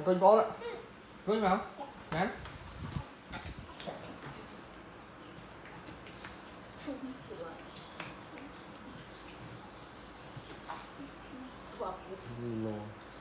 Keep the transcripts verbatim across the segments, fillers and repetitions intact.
kênh con ạ. Kênh vào. Nè. Lô.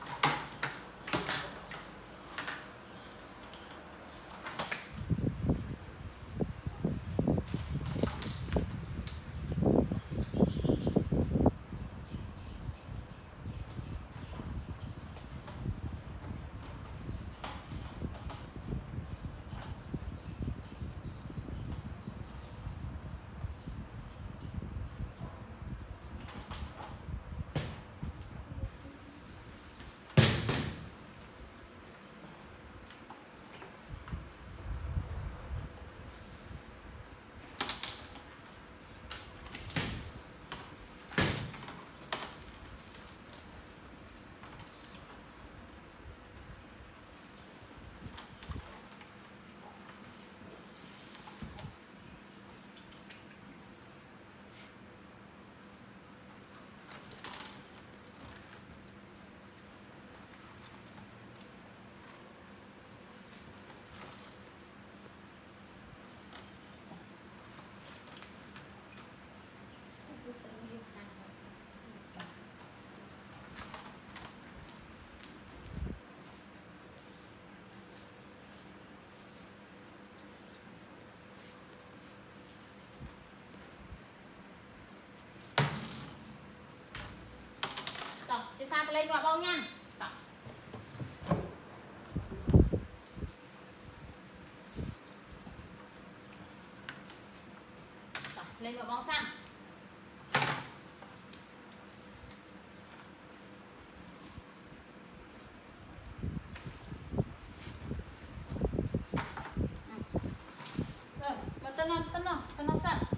Chị Sa lên gọi bông nha. Đó. Đó, lên gọi bông sang. Rồi, mà tân không, tân không, tân không sang.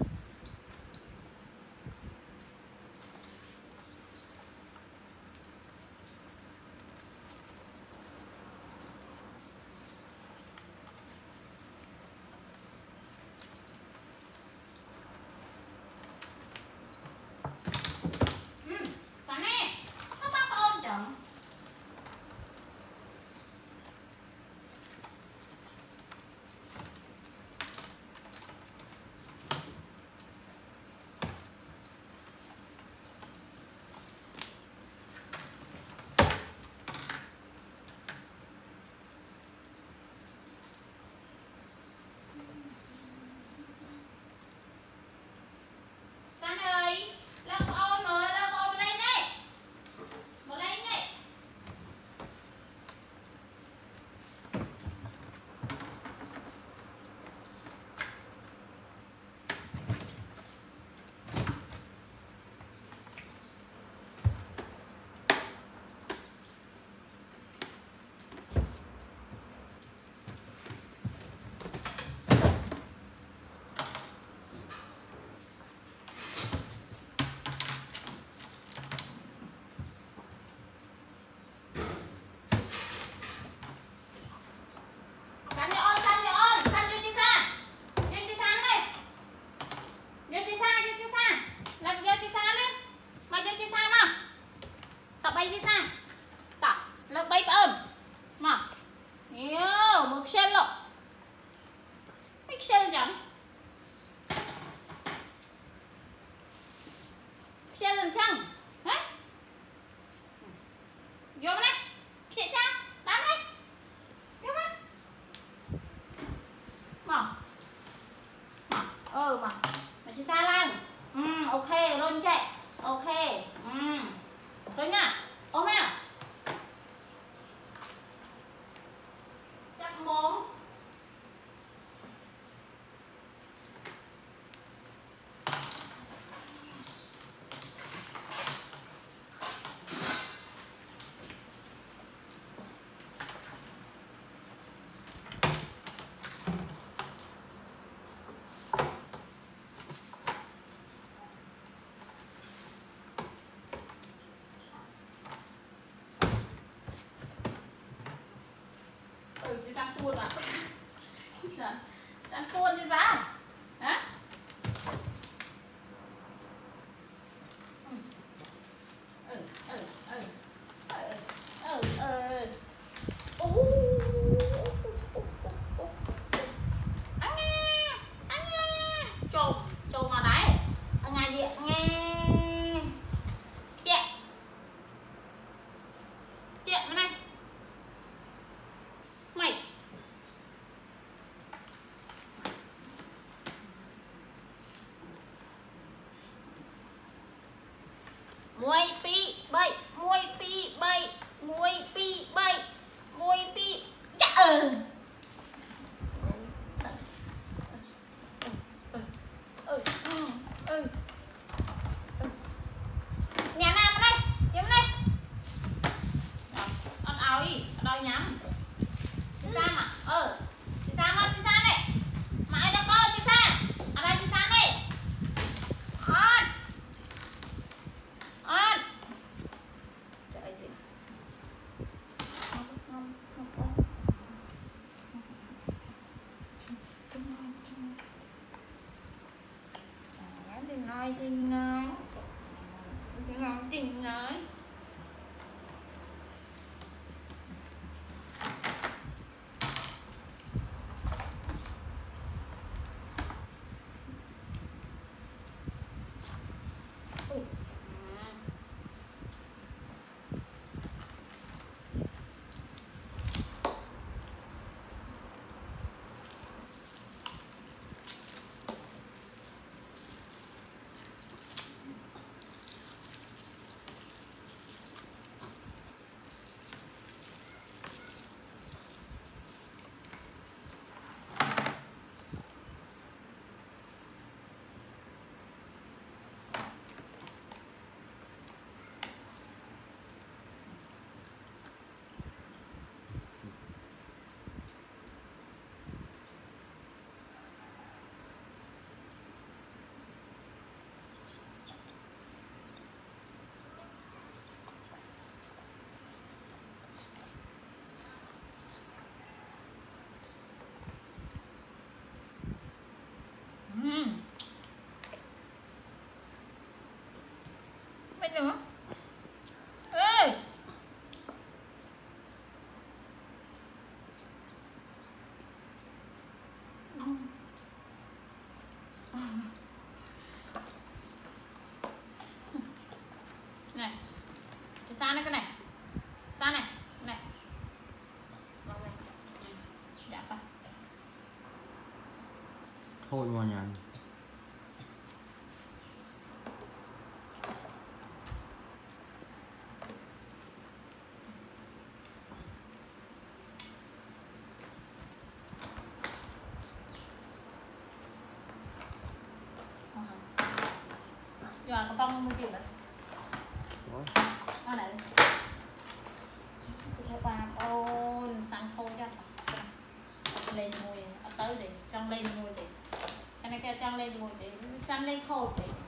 Ừ mà mà chị Sa Lan. Ừ, ok rồi chạy. Ok. Ừ. Rồi nha. Ôm nào. Chắc mồm. Ừ, chị Sa cuốn à? Chị cuốn chị Sa hả? Ừ. Ừ, ừ, ừ. Ừ, ừ, ừ. Ú. ai tin nó ngon tin nói nữa ê này cho xa nó cái này xa này này dạ phải thôi mà nhà giờ có bông mua chuyện đấy ở đây cho ba ôn sang khô cho lên mùi ở tới để trong lên mùi để cho nên kêu trong lên mùi để sang lên khô để